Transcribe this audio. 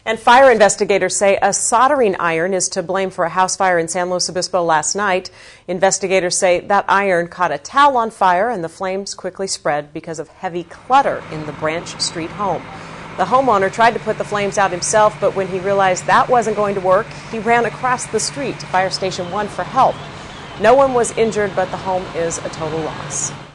And fire investigators say a soldering iron is to blame for a house fire in San Luis Obispo last night. Investigators say that iron caught a towel on fire and the flames quickly spread because of heavy clutter in the Branch Street home. The homeowner tried to put the flames out himself, but when he realized that wasn't going to work, he ran across the street to Fire Station 1 for help. No one was injured, but the home is a total loss.